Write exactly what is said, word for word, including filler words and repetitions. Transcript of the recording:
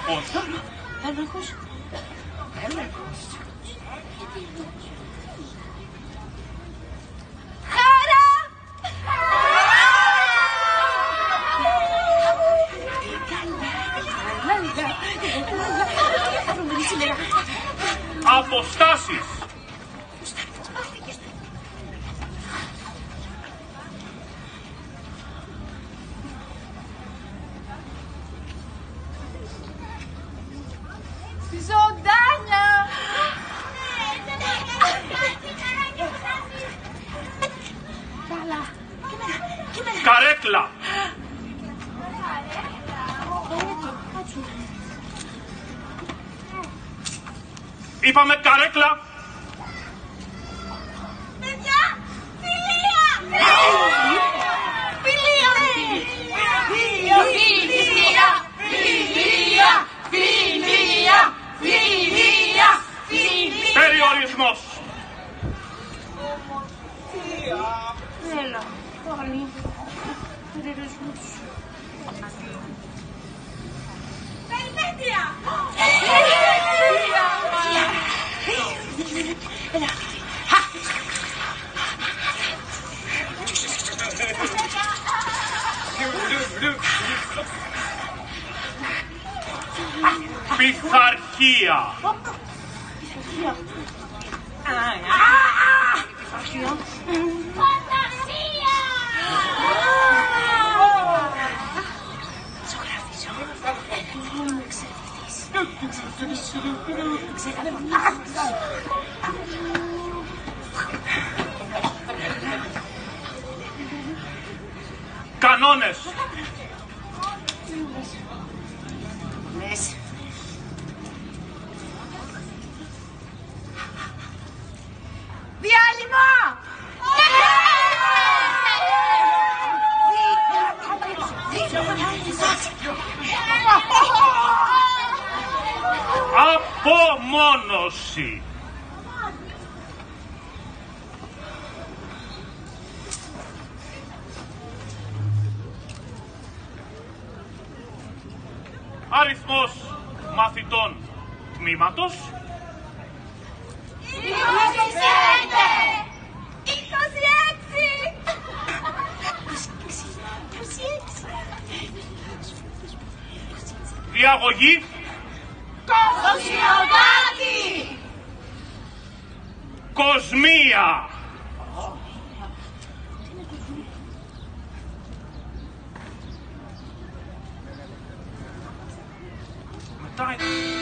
Έλεγχος. Έλεγχος. Έλεγχος. Χαρά! Αποστάσεις. Ζωντάνια! Καλά. Καρέκλα. Είπαμε καρέκλα. Παιδιά! Φιλία! Φιλία! Φιλία! Φιλία! Φιλία! Φιλία! Φιλία! Περιορισμός. Έλα, πάλι. Περιορισμός. Πελμέτρια! Έλα. Πειθαρχία. Πειθαρχία. Πειθαρχία. Φαντασία! Ζωγραφίζω. Είμαι εξαιρετής. Κανόνες. Λες. Διάλειμμα! Απομόνωση. Αριθμός μαθητών τμήματος. είκοσι πέντε! είκοσι έξι! είκοσι έξι! Διαγωγή. Κοσμιοδάτη! Κοσμία. Μετά